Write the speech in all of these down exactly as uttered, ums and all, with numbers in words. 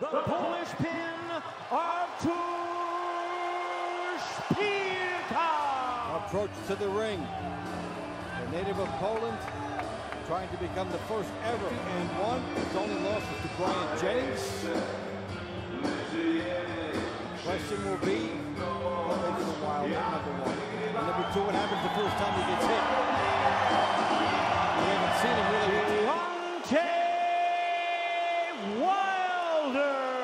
the Polish pin, Artur Szpilka. Approach to the ring. The native of Poland, trying to become the first ever and one. His only loss is to Brian Jennings. Question will be, what makes the Wilder number one? And number two, what happens the first time he gets hit? We haven't seen him really. Deontay Wilder.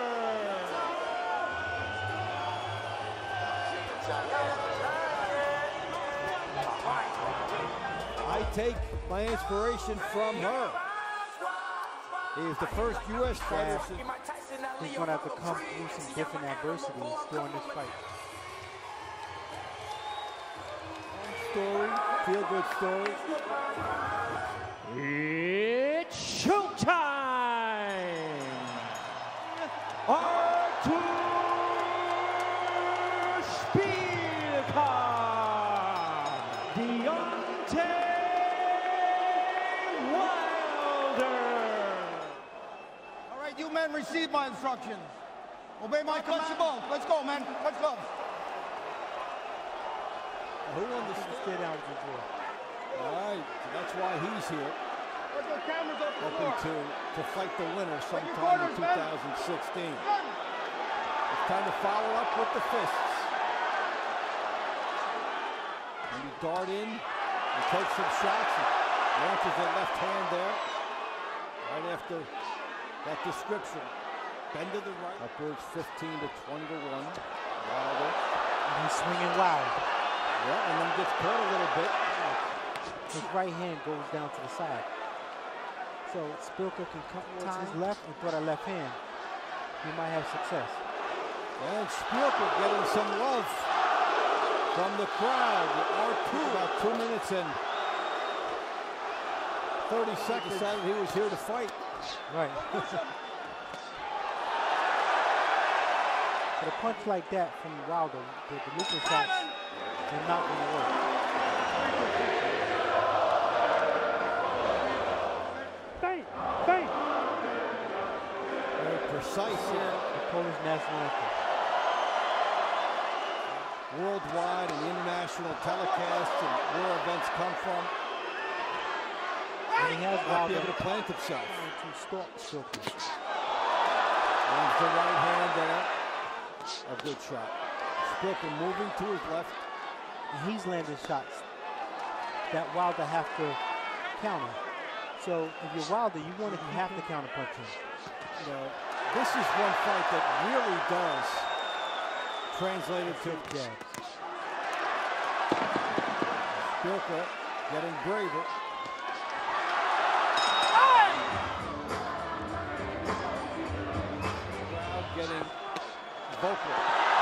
I take my inspiration from her. He is the first U S fighter. He's going to have to come through some different adversities during this fight. Story, feel good story. It's showtime! Artur Szpilka! Deontay Wilder! All right, you men receive my instructions. Obey my command. Let's go, man. Let's go. Who won this? Stay down with the draw. All right, so that's why he's here. Hoping to, to fight the winner sometime in two thousand sixteen. It's time to follow up with the fists. And you dart in and take some shots. And launches the left hand there. Right after that description. Bend to the right. Upwards fifteen to twenty to one. Wilder. And he's swinging wild. Yeah, and then gets caught a little bit. His right hand goes down to the side. So Szpilka can come towards his left and throw that left hand. He might have success. And Szpilka getting some love from the crowd. Artur, about two minutes and thirty seconds, decided he was here to fight. Right. But a punch like that from Wilder, the, the looping shots, they're not going to work. Bang! Bang! Very precise here. The Polish national anthem. Worldwide and international telecasts and where events come from. And he has Wilder be able to plant himself. to stop Szpilka. Lands the right hand there. A good shot. Szpilka moving to his left. And he's landing shots that Wilder have to counter. So if you're Wilder, you want to you have to counter punch him. You know, this is one fight that really does translate into jabs. Szpilka getting braver. Crowd getting vocal.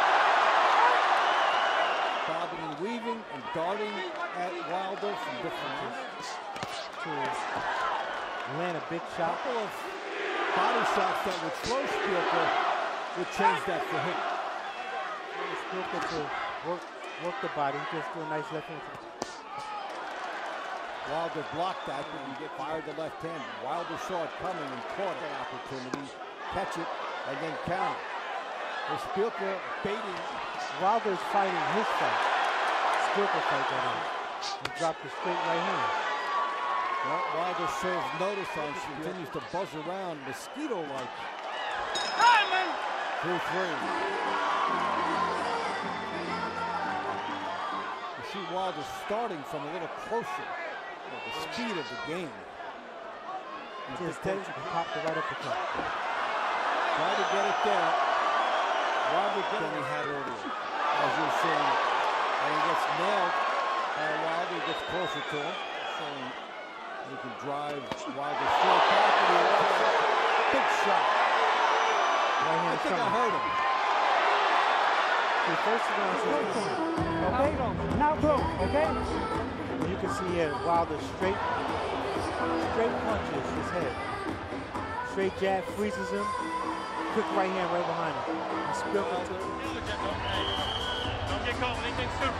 Bobbing and weaving and darting at Wilder from different angles. To land a big shot. A couple of body shots that would slow Szpilka would change that for him. Szpilka to work, work the body, just do a nice left hand. Wilder blocked that, but he get fired the left hand. Wilder saw it coming and caught that opportunity, catch it, and then counter. Szpilka baiting. Wilder's fighting his fight. Szpilka fight that out. And dropped the straight right hand. Well, Wilder serves notice on, she continues to buzz around mosquito-like. Through three. You see Wilder starting from a little closer. Well, the speed of the game. Just takes it and popped it right up the top. Try to get it there. Wilder than he had earlier, as you're seeing. And he gets nailed by Wilder, gets closer to him. Showing he can drive Wilder straight back to the wall. Big shot. Right hand I think coming. I heard him. The first round is Okay? Now go, okay? you can see here Wilder straight, straight punches his head. Straight jab freezes him. Quick right hand right behind him. And Szpilka took it. Don't get caught. Anything stupid.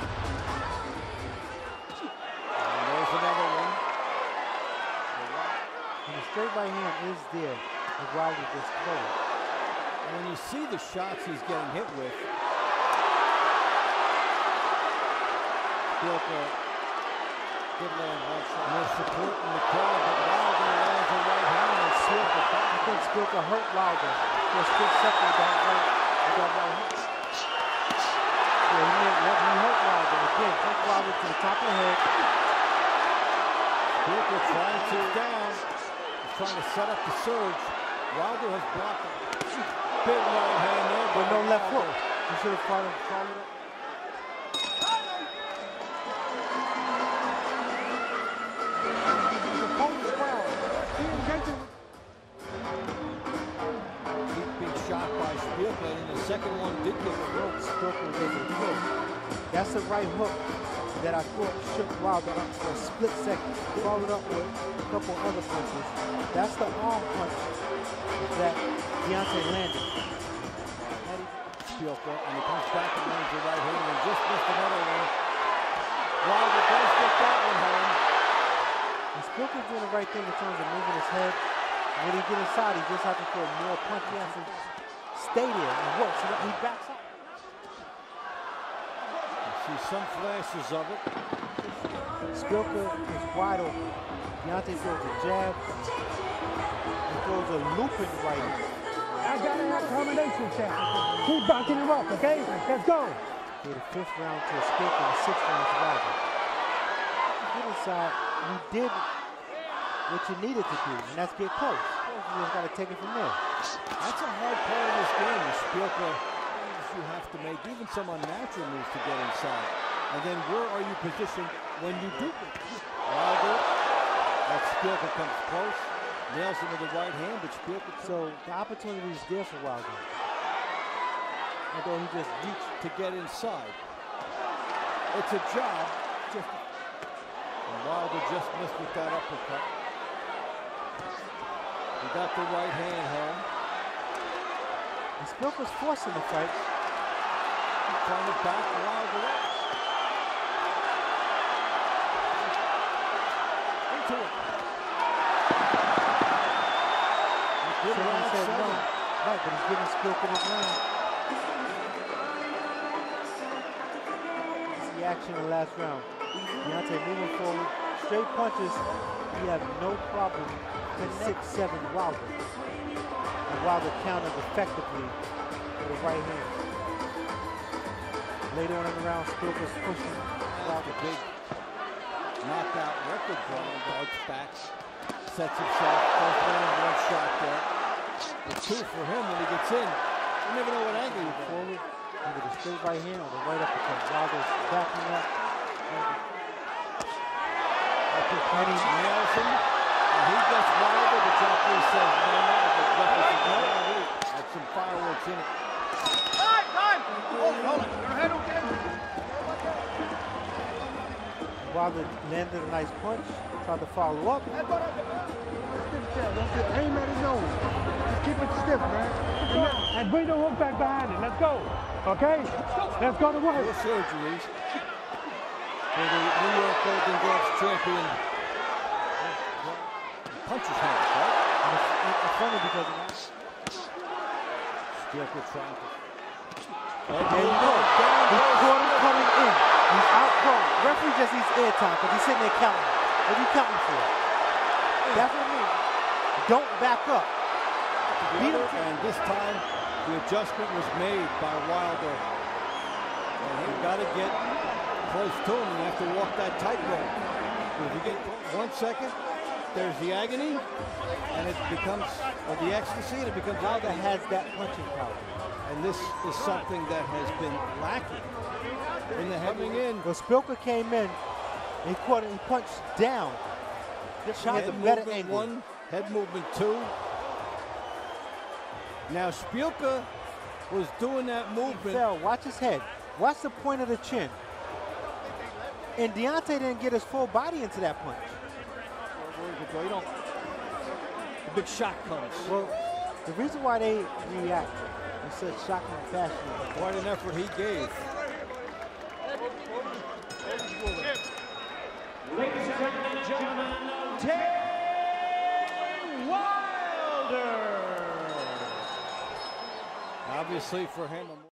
And there's another one. And the straight right hand is there. And Wilder just throw it. And when you see the shots he's getting hit with, Szpilka did land one shot. No support in the crowd, but Wilder lands a right hand and Szpilka back. I think Szpilka hurt Wilder for a split second with that right, with that right hook. Yeah, he, made, he hurt Wilder. Again, take Wilder to the top of the head. Szpilka trying to down. He's trying to set up the surge. Wilder has blocked it. Big right hand there, but no left hook. He should have followed, followed it. He's being shot by Szpilka, and the second one did get a rope. Szpilka was able to go. That's the right hook that I thought shook Wilder up for a split second. Followed up with a couple other punches. That's the arm punch that Deontay landed. Szpilka, and he comes back and lands the right hand and just missed another one. Wilder does get that one home. And Szpilka's doing the right thing in terms of moving his head. When he gets inside, he just has to throw more punch. He has to stay there and work so that he backs up. You see some flashes of it. Szpilka is wide open. Deontay throws a jab. He throws a looping right hand. I gotta have combination check. Keep backing him up, okay? Let's go. Okay, the fifth round to Szpilka and the sixth round to Wilder. You get inside, you did what you needed to do, and that's get close. You just gotta take it from there. That's a hard part of this game. The Szpilka, you have to make even some unnatural moves to get inside. And then where are you positioned when you do it? Wilder, that Szpilka comes close, nails him with the right hand, but Szpilka. So the opportunity is there for Wilder. Although he just reached to get inside. It's a job. Just, and Wilder just missed with that uppercut. He got the right hand home. And Szpilka's forcing the fight. He's trying to back Wilder up. Into it. Good round said seven. no. Right, but he's giving Szpilka the round. It's the action in the last round. Deontay moving forward. Straight punches. He had no problem. six seven Wilder. And Wilder countered effectively with a right hand. Later on in the round, Szpilka's pushing Wilder. Big knockout record for him. Guards back, sets himself, first one and one shot there. The two for him when he gets in. You never know what angle you go. Forward, either the straight right hand or the right uppercut. Wilder's backing up. And he nails him. And he gets Wilder, but Joffrey says no, no, but Joffrey says no, no, that's some fireworks in it. Time, time! Hold it, hold it. Your head okay? Wilder landed a nice punch, tried to follow up. Don't aim at his nose. Just keep it stiff, man. And bring the hook back behind it. Let's go. Okay? Let's go to work. No surgeries for the New York Golden Gloves champion. Punches hands, right? And it's, it's funny because of that. Szpilka trying to. Oh, there you go. He caught him coming in. He's out cold. Referee just needs air time because he's sitting there counting. What are you counting for? That's what I mean. Don't back up. Beat him. And this time, the adjustment was made by Wilder. And you've got to get close to him. You have to walk that tightrope. If you get one second, there's the agony, and it becomes, or the ecstasy, and it becomes Wilder agony. has that punching power. And this is something that has been lacking in the coming in. Well, Szpilka came in, he caught it, he punched down. He had the better Movement angle. one, head movement two. Now Szpilka was doing that movement. He fell. Watch his head. Watch the point of the chin. And Deontay didn't get his full body into that punch. You don't, the big shot comes. Well, the reason why they react in such shocking fashion. Quite an effort he gave. Ladies and gentlemen, Tay Wilder. Obviously for him.